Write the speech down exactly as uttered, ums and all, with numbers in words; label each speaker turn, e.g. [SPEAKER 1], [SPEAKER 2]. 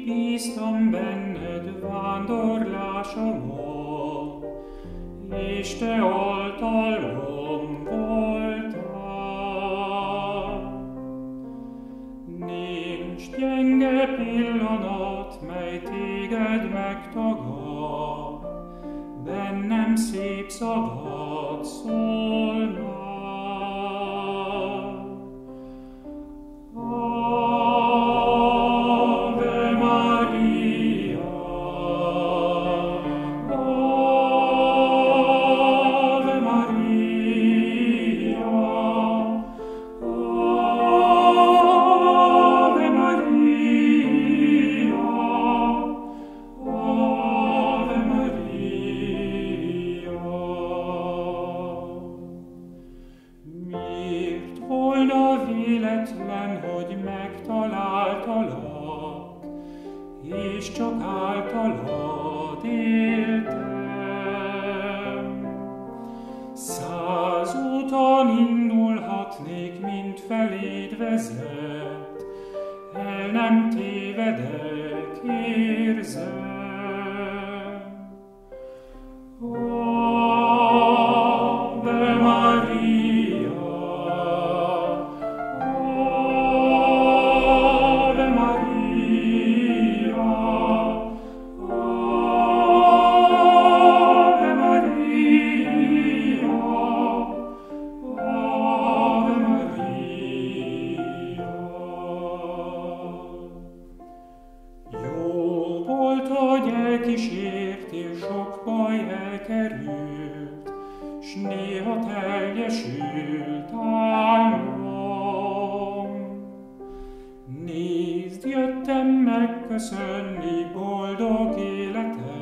[SPEAKER 1] bíztam benned vándorlásomon, és te oltalmam voltál. Nincs gyenge pillanat, mely téged megtagad, bennem szép szavad szólnál. Ave Maria, Ave Maria, Ave Maria, Ave Maria. Miért volna véletlen, hogy megtaláltalak, és csak általad éltem? Száz úton indulhatnék, mint feléd vezet, el nem tévedek, érzem. Ave Maria, Ave Maria, Ave Maria, Ave Maria. Jó volt, hogy elkísértél, sok baj elkerült, s néha teljesült álmom. Nézd, jöttem megköszönni boldog életet,